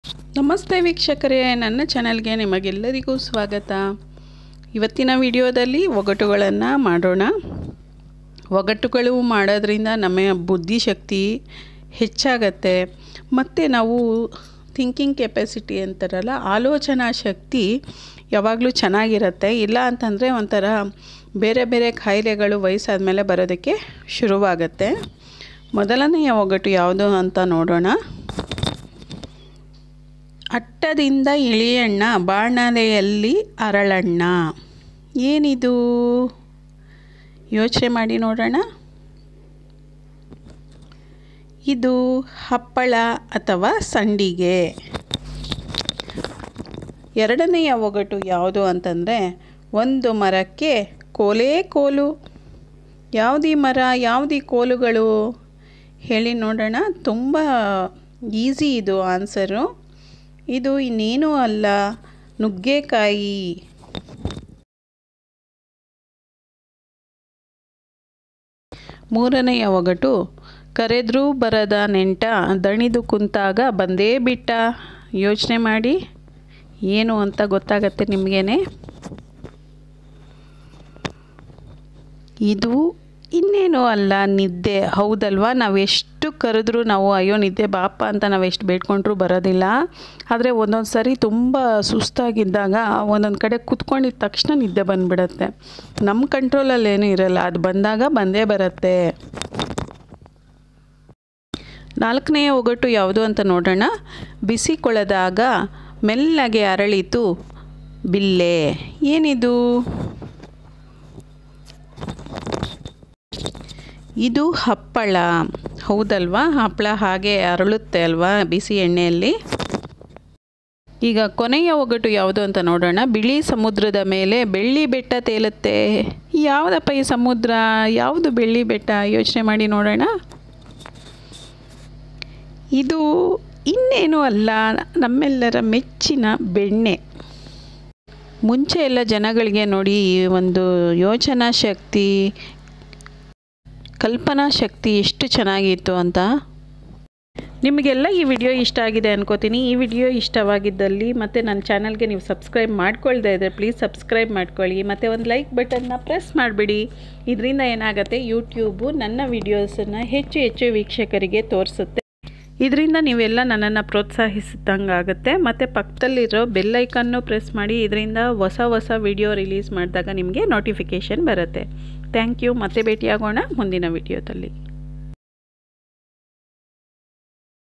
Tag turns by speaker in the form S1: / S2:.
S1: ನಮಸ್ತೆ ವೀಕ್ಷಕರೇ, ನನ್ನ ಚಾನಲ್ಗೆ ನಿಮಗೆಲ್ಲರಿಗೂ ಸ್ವಾಗತ. ಇವತ್ತಿನ ವಿಡಿಯೋದಲ್ಲಿ ಒಗಟುಗಳನ್ನು ಮಾಡೋಣ. ಒಗಟುಗಳು ಮಾಡೋದ್ರಿಂದ ನಮ್ಮ ಬುದ್ಧಿಶಕ್ತಿ ಹೆಚ್ಚಾಗತ್ತೆ ಮತ್ತು ನಾವು ಥಿಂಕಿಂಗ್ ಕೆಪಾಸಿಟಿ ಅಂತಾರಲ್ಲ, ಆಲೋಚನಾ ಶಕ್ತಿ ಯಾವಾಗಲೂ ಚೆನ್ನಾಗಿರುತ್ತೆ. ಇಲ್ಲ ಅಂತಂದರೆ ಒಂಥರ ಬೇರೆ ಬೇರೆ ಕಾಯಿಲೆಗಳು ವಯಸ್ಸಾದ ಮೇಲೆ ಬರೋದಕ್ಕೆ ಶುರುವಾಗತ್ತೆ. ಮೊದಲನೆಯ ಒಗಟು ಯಾವುದು ಅಂತ ನೋಡೋಣ. ಅಟ್ಟದಿಂದ ಇಳಿಯಣ್ಣ, ಬಾಣಲೆಯಲ್ಲಿ ಅರಳಣ್ಣ. ಏನಿದು? ಯೋಚನೆ ಮಾಡಿ ನೋಡೋಣ. ಇದು ಹಪ್ಪಳ ಅಥವಾ ಸಂಡಿಗೆ. ಎರಡನೆಯ ಒಗಟು ಯಾವುದು ಅಂತಂದರೆ, ಒಂದು ಮರಕ್ಕೆ ಕೋಲೇ ಕೋಲು. ಯಾವುದೀ ಮರ, ಯಾವುದೀ ಕೋಲುಗಳು ಹೇಳಿ ನೋಡೋಣ. ತುಂಬ ಈಸಿ ಇದು ಆನ್ಸರು. ಇದು ಇನ್ನೇನೂ ಅಲ್ಲ, ನುಗ್ಗೆಕಾಯಿ. ಮೂರನೆಯ ಒಗಟು, ಕರೆದ್ರೂ ಬರದ ನೆಂಟ, ದಣಿದು ಕುಂತಾಗ ಬಂದೇ ಬಿಟ್ಟ. ಯೋಚನೆ ಮಾಡಿ, ಏನು ಅಂತ ಗೊತ್ತಾಗತ್ತೆ ನಿಮಗೇನೆ. ಇದು ಇನ್ನೇನು ಅಲ್ಲ, ನಿದ್ದೆ. ಹೌದಲ್ವಾ? ನಾವು ಎಷ್ಟು ಕರೆದ್ರೂ ನಾವು ಅಯ್ಯೋ ನಿದ್ದೆ ಬಾಪ ಅಂತ ನಾವು ಎಷ್ಟು ಬೇಡ್ಕೊಂಡ್ರೂ ಬರೋದಿಲ್ಲ. ಆದರೆ ಒಂದೊಂದು ಸಾರಿ ತುಂಬ ಸುಸ್ತಾಗಿದ್ದಾಗ ಒಂದೊಂದು ಕಡೆ ಕೂತ್ಕೊಂಡಿದ್ದ ತಕ್ಷಣ ನಿದ್ದೆ ಬಂದುಬಿಡತ್ತೆ. ನಮ್ಮ ಕಂಟ್ರೋಲಲ್ಲಿ ಏನೂ ಇರಲ್ಲ, ಅದು ಬಂದಾಗ ಬಂದೇ ಬರುತ್ತೆ. ನಾಲ್ಕನೆಯ ಒಗಟು ಯಾವುದು ಅಂತ ನೋಡೋಣ. ಬಿಸಿ ಕೊಳದಾಗ ಮೆಲ್ಲಗೆ ಅರಳಿತು ಬಿಲ್ಲೆ. ಏನಿದು? ಇದು ಹಪ್ಪಳ. ಹೌದಲ್ವಾ? ಹಪ್ಪಳ ಹಾಗೆ ಅರಳುತ್ತೆ ಅಲ್ವಾ ಬಿಸಿ ಎಣ್ಣೆಯಲ್ಲಿ. ಈಗ ಕೊನೆಯ ಒಗಟು ಯಾವುದು ಅಂತ ನೋಡೋಣ. ಬಿಳಿ ಸಮುದ್ರದ ಮೇಲೆ ಬೆಳ್ಳಿ ಬೆಟ್ಟ ತೇಲುತ್ತೆ. ಯಾವುದಪ್ಪ ಈ ಸಮುದ್ರ? ಯಾವುದು ಬೆಳ್ಳಿ ಬೆಟ್ಟ? ಯೋಚನೆ ಮಾಡಿ ನೋಡೋಣ. ಇದು ಇನ್ನೇನೂ ಅಲ್ಲ, ನಮ್ಮೆಲ್ಲರ ಮೆಚ್ಚಿನ ಬೆಣ್ಣೆ. ಮುಂಚೆ ಎಲ್ಲ ಜನಗಳಿಗೆ ನೋಡಿ ಒಂದು ಯೋಚನಾ ಶಕ್ತಿ, ಕಲ್ಪನಾ ಶಕ್ತಿ ಎಷ್ಟು ಚೆನ್ನಾಗಿತ್ತು ಅಂತ. ನಿಮಗೆಲ್ಲ ಈ ವಿಡಿಯೋ ಇಷ್ಟ ಆಗಿದೆ ಅನ್ಕೋತೀನಿ. ಈ ವಿಡಿಯೋ ಇಷ್ಟವಾಗಿದ್ದಲ್ಲಿ ಮತ್ತು ನನ್ನ ಚಾನಲ್ಗೆ ನೀವು ಸಬ್ಸ್ಕ್ರೈಬ್ ಮಾಡ್ಕೊಳ್ತಾ ಇದ್ದರೆ ಪ್ಲೀಸ್ ಸಬ್ಸ್ಕ್ರೈಬ್ ಮಾಡ್ಕೊಳ್ಳಿ. ಮತ್ತು ಒಂದು ಲೈಕ್ ಬಟನ್ನ ಪ್ರೆಸ್ ಮಾಡಿಬಿಡಿ. ಇದರಿಂದ ಏನಾಗುತ್ತೆ, ಯೂಟ್ಯೂಬು ನನ್ನ ವಿಡಿಯೋಸನ್ನು ಹೆಚ್ಚು ಹೆಚ್ಚು ವೀಕ್ಷಕರಿಗೆ ತೋರಿಸುತ್ತೆ. ಇದರಿಂದ ನೀವೆಲ್ಲ ನನ್ನನ್ನು ಪ್ರೋತ್ಸಾಹಿಸಿದಂಗೆ ಆಗುತ್ತೆ. ಮತ್ತು ಪಕ್ಕದಲ್ಲಿರೋ ಬೆಲ್ ಐಕನ್ನು ಪ್ರೆಸ್ ಮಾಡಿ. ಇದರಿಂದ ಹೊಸ ಹೊಸ ವಿಡಿಯೋ ರಿಲೀಸ್ ಮಾಡಿದಾಗ ನಿಮಗೆ ನೋಟಿಫಿಕೇಷನ್ ಬರುತ್ತೆ. Thank you. ಮತ್ತೆ ಭೇಟಿಯಾಗೋಣ ಮುಂದಿನ ವಿಡಿಯೋದಲ್ಲಿ.